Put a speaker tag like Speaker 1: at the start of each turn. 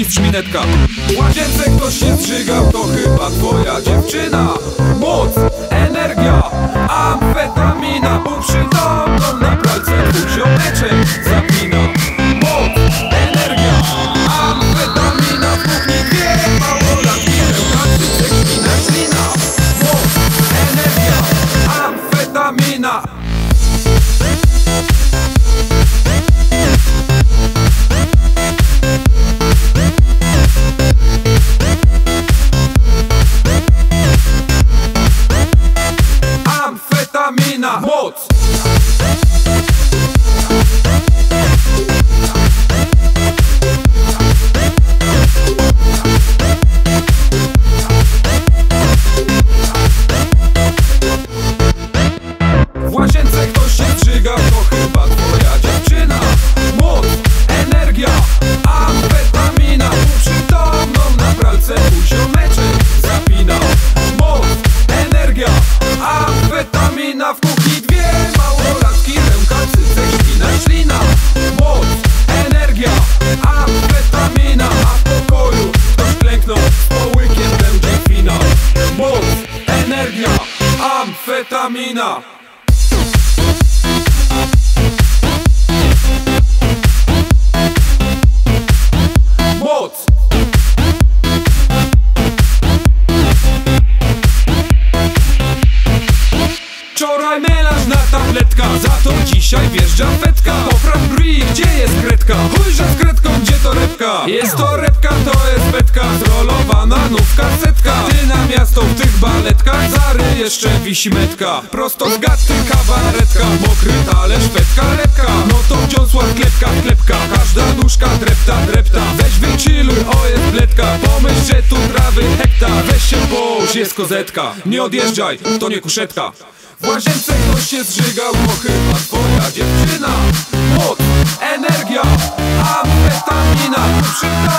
Speaker 1: mistrz minetka. W łazience ktoś się zżygał, to chyba twoja dziewczyna. Moc, energia, amfetamina, półprzytomną na pralce twój ziomeczek zapina. Moc, energia, amfetamina, w kuchni dwie małolatki, pełkacy, cekina, ślina. Moc, energia, amfetamina. Amfetamina, moc. W łazience ktoś się zżygał, to chyba twoja dziewczyna. Moc, energia, amfetamina, półprzytomną na pralce twój ziomeczek zapina. Moc, energia, amfetamina, w kuchni dwie małolatki, rękacy, ślina, ślina. Moc, energia, amfetamina, a w pokoju ktoś klęknął, z połykiem będzie finał. Moc, energia, amfetamina. Moc. Wczoraj melanż na tabletka, za to dzisiaj wjeżdża fetka. Popraw brwi, gdzie jest kredka? Chujże z kredką, gdzie to repka? Jest to repka, to jest betka, zrolowana nówka setka. Ty na miasto w tych baletkach, za ryj jeszcze wisi metka. Prosto z gadki kabaretka, mokry talerz, fetka, lepka. No to wdziosła klepka, klepka, każda nóżka drepta, drepta. Weź wychilluj, o jest bledka, pomyśl, że tu trawy hektar. Weź się połóż, jest kozetka, nie odjeżdżaj, to nie kuszetka. W łazience ktoś się zżygał, to chyba twoja dziewczyna. Moc, energia, amfetamina,